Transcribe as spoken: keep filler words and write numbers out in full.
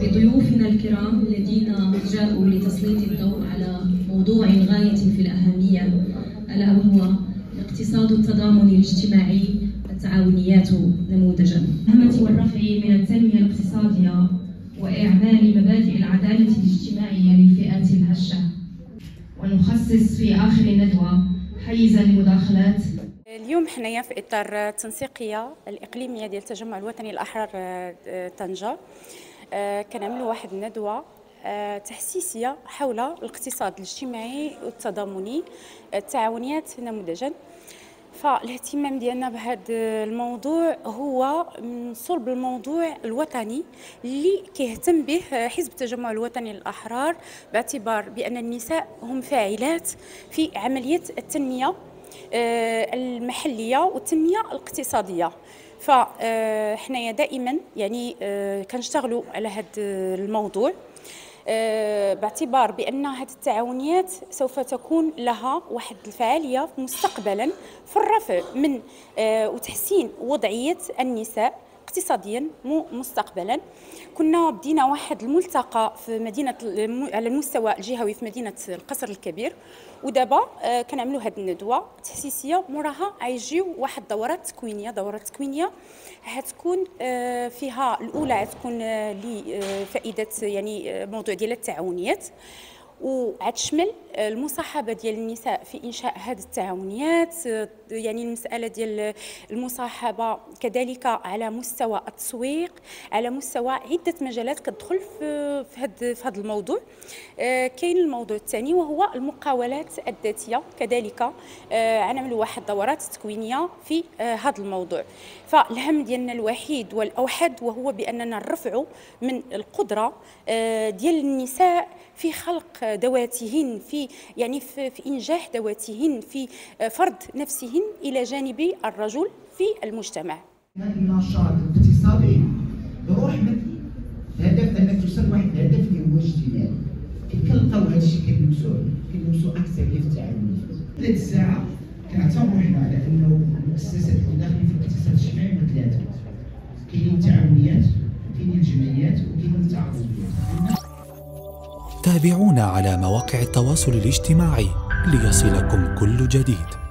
بضيوفنا الكرام الذين جاءوا لتسليط الضوء على موضوع غاية في الأهمية، ألا وهو الاقتصاد التضامني الاجتماعي التعاونيات نموذجا. الهمة والرفع من التنمية الاقتصادية وإعمال مبادئ العدالة الاجتماعية للفئات الهشة. ونخصص في آخر الندوة حيزا للمداخلات. اليوم حنايا في اطار التنسيقيه الاقليميه ديال التجمع الوطني الاحرار طنجه، كنعملوا واحد الندوه تحسيسيه حول الاقتصاد الاجتماعي والتضامني التعاونيات نموذجا. فالاهتمام ديالنا بهذا الموضوع هو من صلب الموضوع الوطني اللي كيهتم به حزب التجمع الوطني الأحرار، باعتبار بأن النساء هم فاعلات في عملية التنمية المحلية والتنمية الاقتصادية. فحنايا دائما يعني كنشتغلوا على هذا الموضوع باعتبار بأن هذه التعاونيات سوف تكون لها واحد الفعالية مستقبلا في الرفع من وتحسين وضعية النساء اقتصاديا مستقبلا. كنا بدينا واحد الملتقى في مدينة على المستوى الجهوي في مدينة القصر الكبير، ودابا كنعملوا هذه الندوة تحسيسية، موراها غيجيو واحد دورات تكوينية دورات تكوينية هتكون فيها الأولى هتكون لفائدة يعني موضوع ديال التعاونيات، وغتشمل المصاحبه ديال النساء في انشاء هذه التعاونيات، يعني المساله ديال المصاحبه كذلك على مستوى التسويق، على مستوى عده مجالات كتدخل في في هذا في هذا الموضوع. كاين الموضوع الثاني وهو المقاولات الذاتيه، كذلك غنعملوا واحد دورات تكوينيه في هذا الموضوع. فالهم ديالنا الوحيد والاوحد وهو باننا نرفعوا من القدره ديال النساء في خلق ذواتهن، في يعني في, في انجاح ذواتهن، في فرض نفسهن الى جانب الرجل في المجتمع. النشاط الاقتصادي يروح من الهدف انك توصل لواحد الهدف اللي هو اجتماعي. كنلقاو هذا الشيء كنلمسوه كنلمسوه اكثر في التعاونيات. هذه الساعه كنعتبروا حنا على انه المؤسسات اللي داخلين في الاقتصاد الاجتماعي هما ثلاثه، كاينين التعاونيات وكاينين الجمعيات وكاينين التعاقدات. تابعونا على مواقع التواصل الاجتماعي ليصلكم كل جديد.